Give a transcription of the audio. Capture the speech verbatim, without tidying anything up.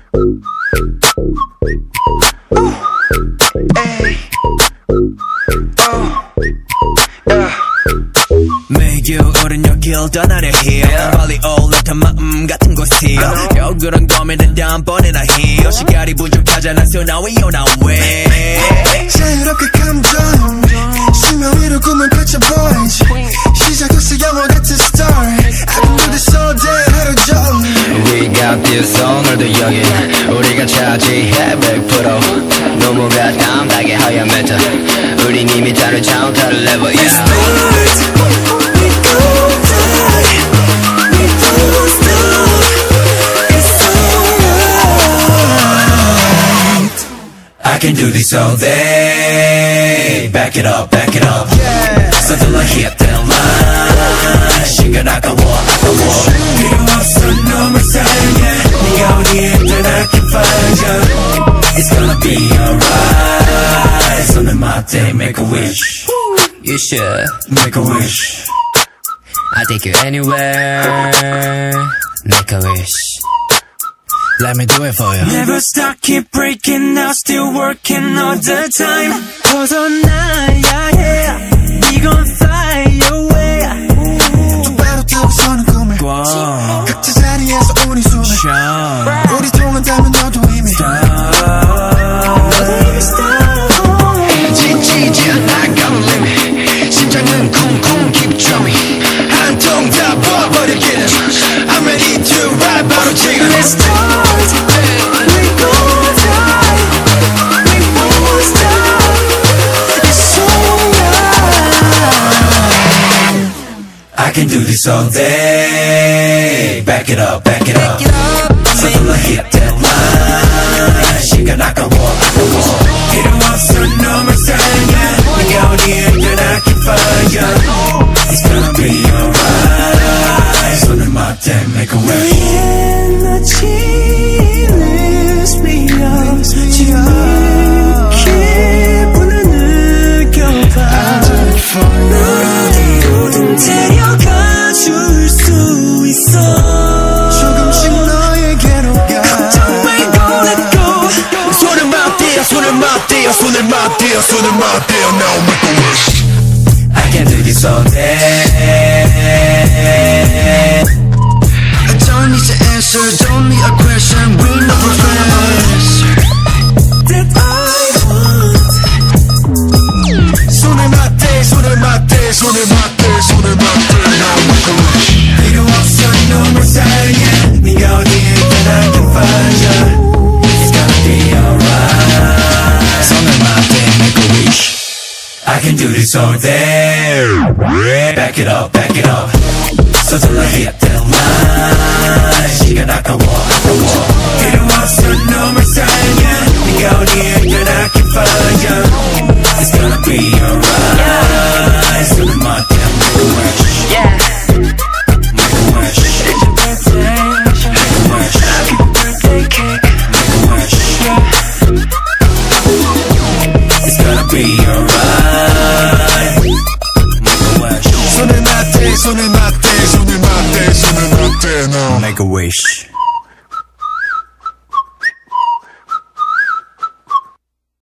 매일 겨울은 여길 떠나려 해 빨리 올라탄 마음 같은 곳이 겨울은 고민은 다음번에나 해 시간이 부족하잖아 so now we on our way 자유롭게 감정 수면 위로 꿈을 펼쳐 보이지 시작했어 영화 같은 story I can do this all day 하루 종일 We got this 오늘도 여긴 우리가 차지해 백 퍼센트 너무 가감하게 하얀 메타 우린 이미 다른 차원 다른 레벨 yeah. We start, we go die, we don't stop, it's alright I can do this all day back it up, back it up yeah. 서둘러 hit that line 시간 아까워, 아까워 필요 없어 놈을 사랑해 네가 어디에 있든 I can find you It's gonna be alright 손을 맞대 make a wish You should make a wish I'll take you anywhere Make a wish Let me do it for you Never stop, keep breaking out Still working all the time 벗어나야 해 We gon' fly away 똑바로 뜨고 서는 꿈을 각자 자리에서 우리 숨을 우리 통한다면 너도 이미 지치지 않아 got limit 심장은 쿵쿵 keep drumming 한 통 다 부어버리기는 I'm ready to ride 바로 지금 Let's start We gon' die We won't stop It's alright I can do this all day Back it up, back it up 서둘러 hit that line 시간 아까워, 아까워 필요 없어 놈을 사랑해 네가 어디에 있든 I can find you It's gonna be alright 손을 맞대 make a wish 에너지 lifts me up 지금 기분을 느껴봐 널 어디로든 데려가 줄 수 있어 조금씩 너에게로 가 걱정 말고 let go 손을 맞대요 손을 맞대요 손을 맞대요 손을 맞대요 Now make a wish I can do this all day I don't need to answer don't need a question we know we're friends That I want 손을 맞대 손을 맞대 손을 맞대 손을 맞대 Now make a wish 필요 없어 놈을 사랑해 네가 어디에 있든 I can find you It's gonna be alright 손을 맞대 make a wish I can do this all day Back it up, back it up 서둘러 hit that line 시간 아까워, 아까워 필요 없어 놈을 사랑해 네가 어디에 있든 I can find you It's gonna be alright 손을 맞대 make a wish Yeah Make a wish It's your birthday Make a wish Happy birthday cake Make a wish It's gonna be alright Make a wish 손을 맞대 손을 맞대 손을 맞대 손을 맞대 Now Make a wish